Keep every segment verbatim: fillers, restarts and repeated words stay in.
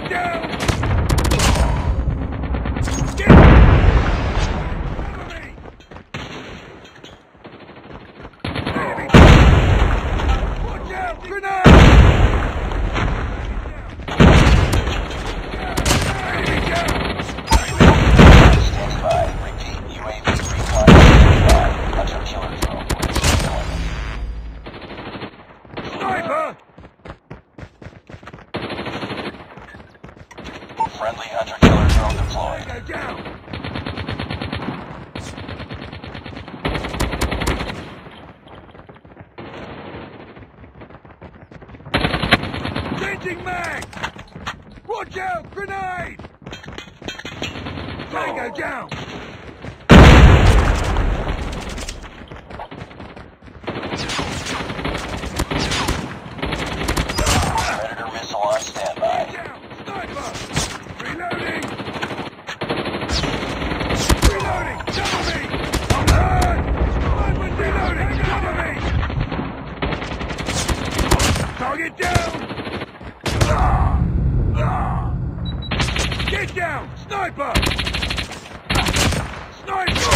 down! Get Enemy! Watch out! Grenade! Enemy down! Stand by. Repeat. U A V recon stand by. Hunter killer drone. Sniper! Friendly hunter killer drone deployed. Go down! Changing mag! Watch out! Grenade! Tango down! Predator missile on standby. Down! Sniper! Reloading! Reloading! Cover me! I'm hurt! Sniper reloading! Cover me! Target down! Get down! Sniper! Sniper!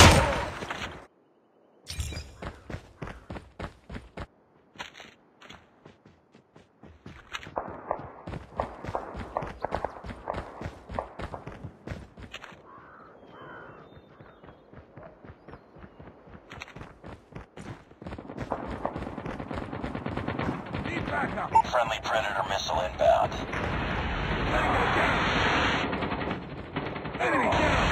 Need backup! Friendly Predator missile inbound. Tango down! Enemy down!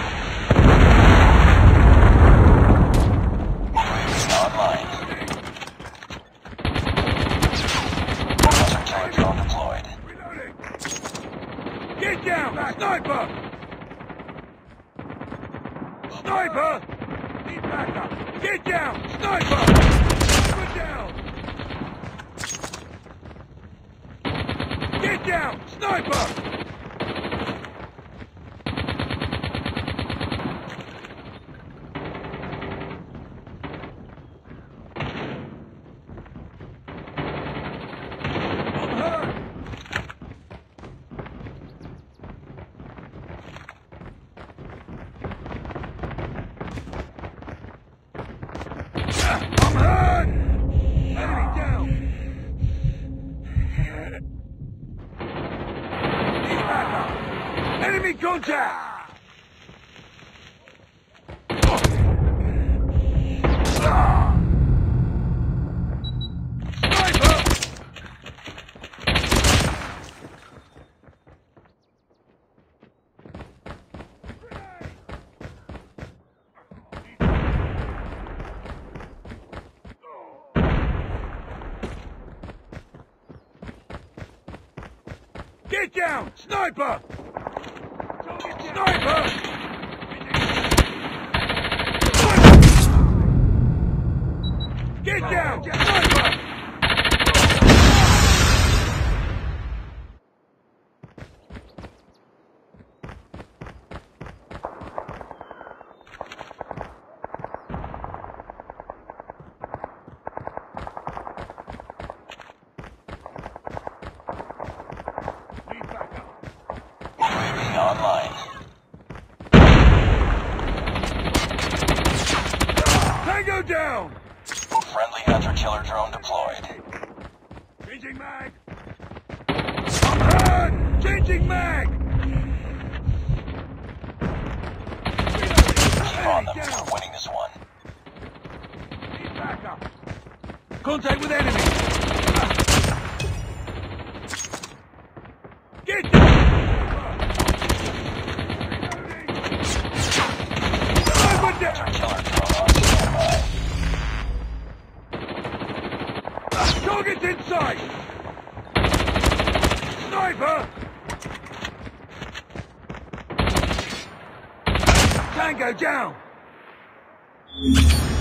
U A V online. Hunter killer drone deployed. Reloading! Get down! Sniper! Sniper! Need backup! Get down! Sniper! Sniper down! Get down! Sniper! I'm hurt! I'm hurt! Enemy down! Need backup! Enemy contact! Sniper! Get down! Sniper! Sniper! Get down! Sniper! Need backup. U A V online. Tango down! Friendly hunter killer drone deployed. Changing mag! I'm hurt! Changing mag! Keep on them. We're winning this one. Need backup! Contact with enemy! Get down! Sniper down! Hunter killer drone on standby. Target's in sight! Sniper! Tango down!